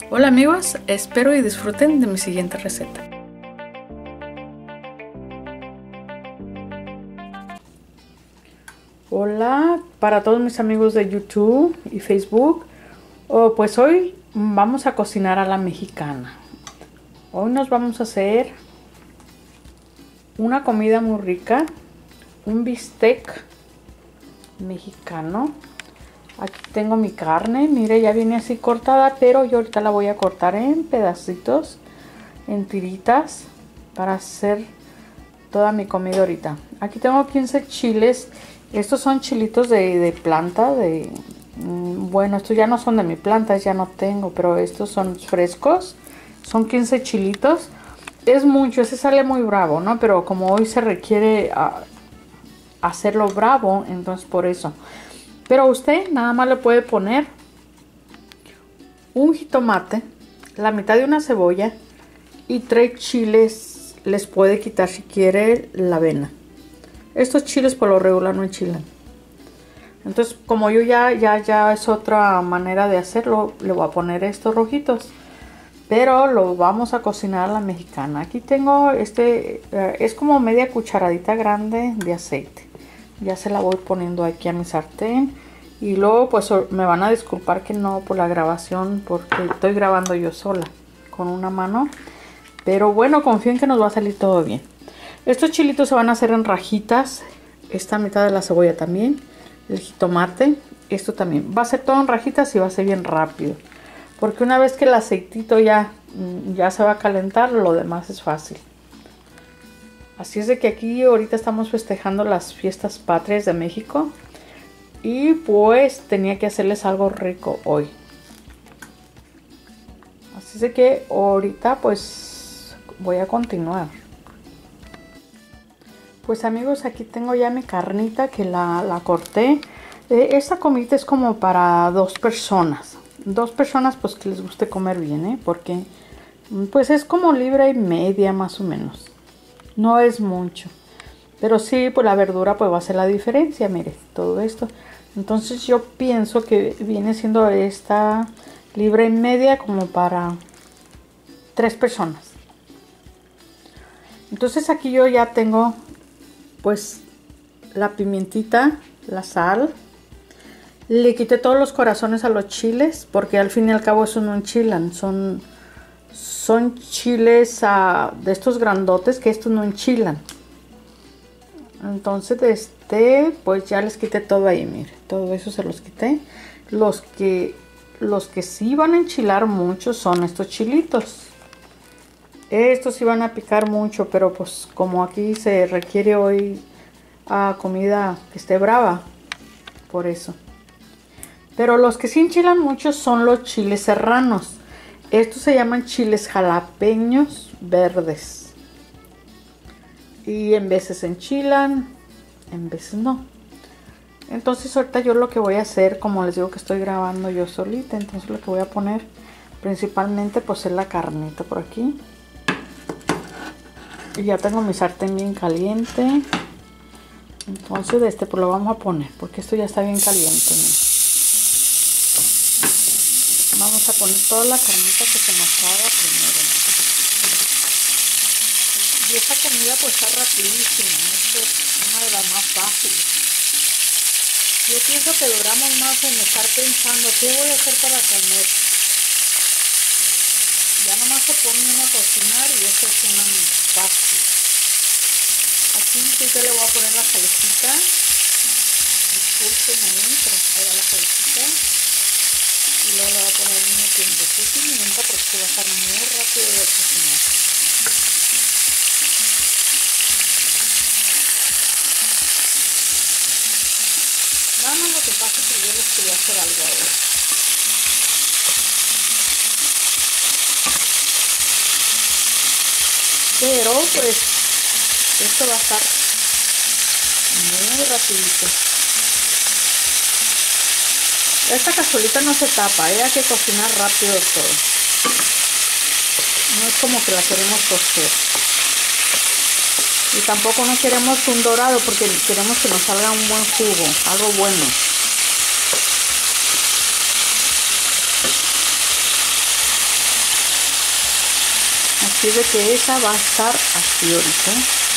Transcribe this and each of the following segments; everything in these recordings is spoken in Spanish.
Hola amigos, espero y disfruten de mi siguiente receta. Hola para todos mis amigos de YouTube y Facebook. Pues hoy vamos a cocinar a la mexicana. Hoy nos vamos a hacer una comida muy rica, un bistec mexicano. Aquí tengo mi carne, mire, ya viene así cortada, pero yo ahorita la voy a cortar en pedacitos, en tiritas, para hacer toda mi comida ahorita. Aquí tengo 15 chiles. Estos son chilitos de planta, bueno, estos ya no son de mi planta, ya no tengo, pero estos son frescos. Son 15 chilitos. Es mucho, ese sale muy bravo, ¿no? Pero como hoy se requiere hacerlo bravo, entonces por eso. Pero usted nada más le puede poner un jitomate, la mitad de una cebolla y 3 chiles. Les puede quitar si quiere la avena. Estos chiles por lo regular no enchilan. Entonces como yo ya es otra manera de hacerlo, le voy a poner estos rojitos. Pero lo vamos a cocinar a la mexicana. Aquí tengo es como media cucharadita grande de aceite. Ya se la voy poniendo aquí a mi sartén. Y luego pues me van a disculpar que no por la grabación, porque estoy grabando yo sola con una mano. Pero bueno, confío en que nos va a salir todo bien. Estos chilitos se van a hacer en rajitas. Esta mitad de la cebolla también. El jitomate. Esto también. Va a ser todo en rajitas y va a ser bien rápido. Porque una vez que el aceitito ya se va a calentar, lo demás es fácil. Así es de que aquí ahorita estamos festejando las fiestas patrias de México. Y pues tenía que hacerles algo rico hoy. Así es de que ahorita pues voy a continuar. Pues amigos, aquí tengo ya mi carnita que la corté. Esta comida es como para 2 personas. 2 personas pues que les guste comer bien, porque pues es como libra y media más o menos. No es mucho. Pero sí, pues la verdura pues va a hacer la diferencia, mire, todo esto. Entonces yo pienso que viene siendo esta libra y media como para 3 personas. Entonces aquí yo ya tengo pues la pimientita, la sal. Le quité todos los corazones a los chiles porque al fin y al cabo eso no enchilan. Son chiles de estos grandotes que estos no enchilan. Entonces pues ya les quité todo ahí, mire, todo eso se los quité. Los que sí van a enchilar mucho son estos chilitos. Estos sí van a picar mucho, pero pues como aquí se requiere hoy comida que esté brava, por eso. Pero los que sí enchilan mucho son los chiles serranos. Estos se llaman chiles jalapeños verdes. Y en veces enchilan, en veces no. Entonces ahorita yo lo que voy a hacer, como les digo que estoy grabando yo solita, entonces lo que voy a poner principalmente pues es la carnita por aquí. Y ya tengo mi sartén bien caliente. Entonces pues lo vamos a poner, porque esto ya está bien caliente, ¿no? Vamos a poner toda la carnita que se nos haga primero, ¿no? Y esta comida pues está rapidísima, ¿no? Esto es una de las más fáciles. Yo pienso que duramos más en estar pensando qué voy a hacer para comer. Ya nomás se pone uno a cocinar y esto es una fácil. Aquí yo le voy a poner la salecita. Disculpen mientras haga la salecita. Y luego le voy a poner el mismo tiempo de pimienta porque va a estar muy rápido de cocinar. Nada más lo que pasa es que yo les quería hacer algo ahora. Pero pues esto va a estar muy rapidito. Esta cazuelita no se tapa, hay que cocinar rápido todo. No es como que la queremos cocer. Y tampoco no queremos un dorado porque queremos que nos salga un buen jugo, algo bueno. Así de que esa va a estar así ahorita.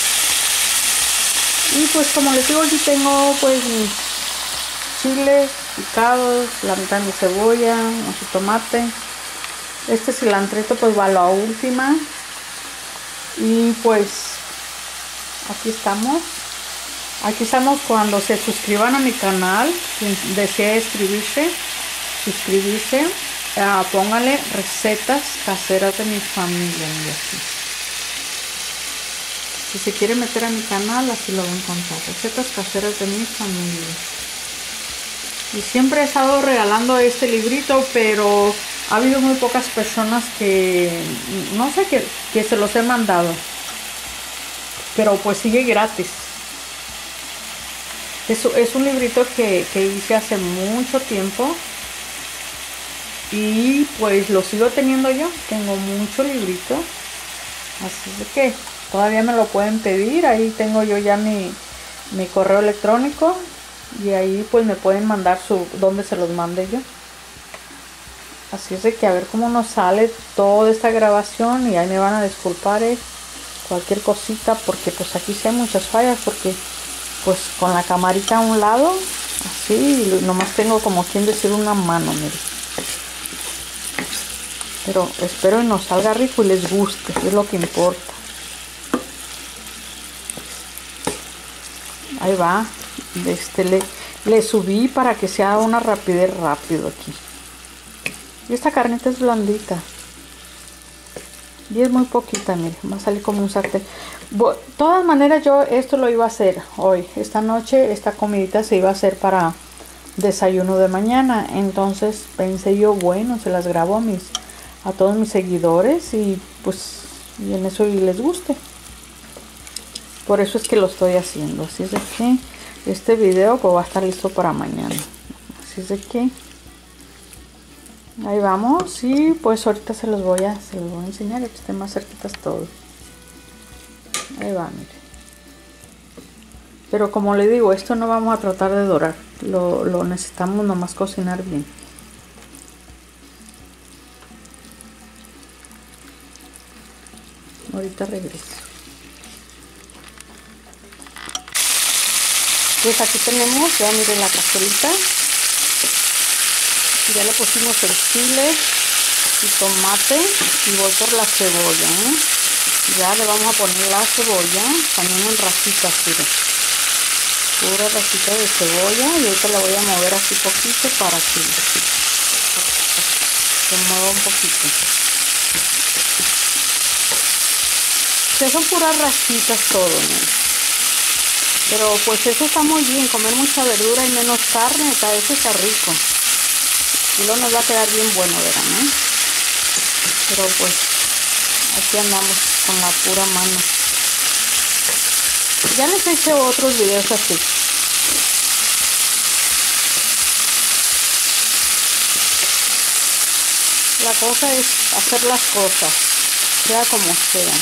Y pues como les digo, aquí tengo pues mis chiles picados, la mitad de mi cebolla, mucho tomate. Este cilantrito pues va a la última. Y pues aquí estamos. Aquí estamos. Cuando se suscriban a mi canal, quien desee suscribirse, póngale recetas caseras de mi familia. Y así. Si se quiere meter a mi canal, así lo va a encontrar. Recetas caseras de mi familia. Y siempre he estado regalando este librito, pero ha habido muy pocas personas que, no sé, que se los he mandado. Pero pues sigue gratis. Es un librito que hice hace mucho tiempo. Y pues lo sigo teniendo yo. Tengo mucho librito. Así de que todavía me lo pueden pedir. Ahí tengo yo ya mi correo electrónico. Y ahí pues me pueden mandar donde se los mande yo. Así es de que a ver cómo nos sale toda esta grabación. Y ahí me van a disculpar cualquier cosita. Porque pues aquí sí hay muchas fallas. Porque pues con la camarita a un lado. Así nomás tengo como quien decir una mano, mire. Pero espero que nos salga rico y les guste, es lo que importa. Ahí va. Le subí para que sea una rapidez rápido aquí. Y esta carnita es blandita. Y es muy poquita, mire. Va a salir como un sartén. De todas maneras yo esto lo iba a hacer hoy. Esta noche, esta comidita se iba a hacer para desayuno de mañana. Entonces pensé yo, bueno, se las grabo a todos mis seguidores y pues y en eso y les guste. Por eso es que lo estoy haciendo. Así es de que este video pues va a estar listo para mañana. Así es de que ahí vamos. Y pues ahorita se los voy a enseñar, que estén más cerquitas todos. Ahí va, mire. Pero como le digo, esto no vamos a tratar de dorar. Lo necesitamos nomás cocinar bien. Ahorita regreso. Pues aquí tenemos, ya miren la cazuelita. Ya le pusimos el chile y tomate y voy por la cebolla, Ya le vamos a poner la cebolla también en rajitas, miren. Pura rajita de cebolla y ahorita la voy a mover así poquito para que se mueva un poquito. Son puras rajitas todo, ¿no? Pero pues eso está muy bien, comer mucha verdura y menos carne, eso está rico. Y luego nos va a quedar bien bueno, ¿verdad? ¿No? Pero pues aquí andamos con la pura mano. Ya les he hecho otros videos así. La cosa es hacer las cosas, sea como sea.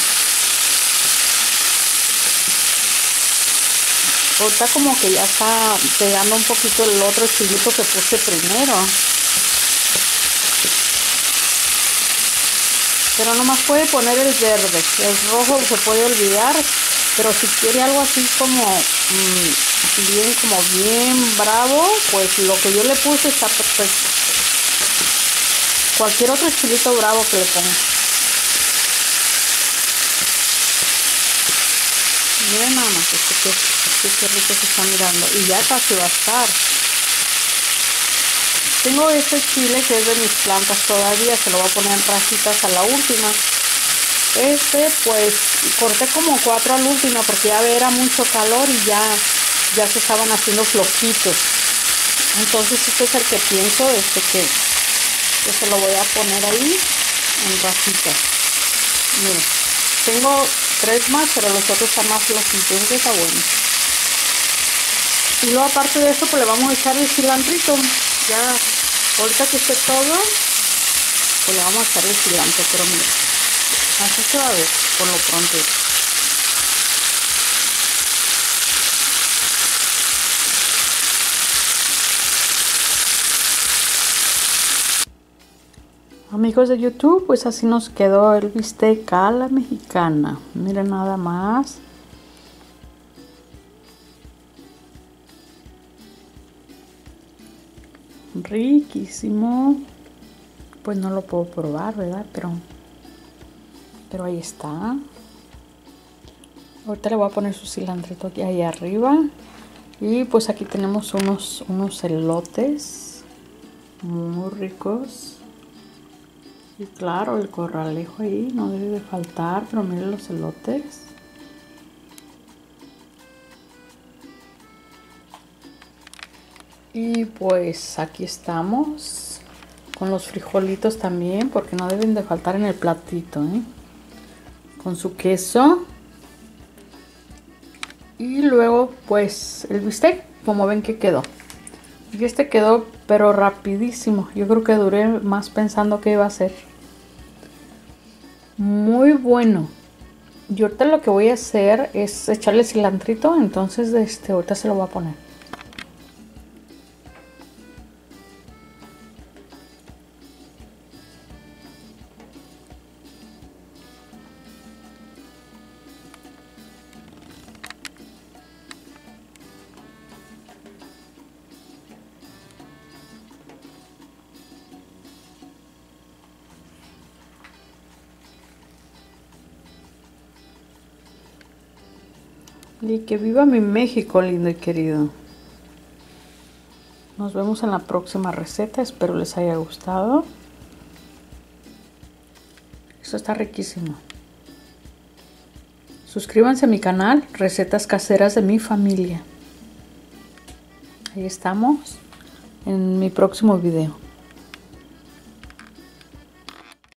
Ahorita como que ya está pegando un poquito el otro chilito que puse primero. Pero nomás puede poner el verde. El rojo se puede olvidar. Pero si quiere algo así como bien bravo, pues lo que yo le puse está perfecto. Cualquier otro chilito bravo que le ponga. Miren nada más, qué rico se está mirando. Y ya casi va a estar. Tengo este chile que es de mis plantas todavía. Se lo voy a poner en rajitas a la última. Pues corté como 4 al último porque ya era mucho calor y ya se estaban haciendo flojitos. Entonces este es el que pienso, que se lo voy a poner ahí en rajitas. Miren, tengo 3 más, pero los otros están más flojitos. Este está bueno. Y luego aparte de eso pues le vamos a echar el cilantrito. Ya ahorita que esté todo, pues le vamos a echar el cilantro, pero mira, así se va a ver por lo pronto. Amigos de YouTube, pues así nos quedó el bistec a la mexicana. Miren nada más. Riquísimo. Pues no lo puedo probar, ¿verdad? Pero ahí está. Ahorita le voy a poner su cilantrito aquí ahí arriba. Y pues aquí tenemos unos elotes muy ricos. Y claro, el corralejo ahí no debe de faltar, pero miren los elotes. Y pues aquí estamos con los frijolitos también, porque no deben de faltar en el platito, ¿eh? Con su queso. Y luego pues el bistec, como ven que quedó. Y este quedó pero rapidísimo. Yo creo que duré más pensando que iba a ser. Muy bueno. Y ahorita lo que voy a hacer es echarle cilantrito. Entonces ahorita se lo voy a poner. Y que viva mi México, lindo y querido. Nos vemos en la próxima receta. Espero les haya gustado. Esto está riquísimo. Suscríbanse a mi canal, Recetas Caseras de mi Familia. Ahí estamos en mi próximo video.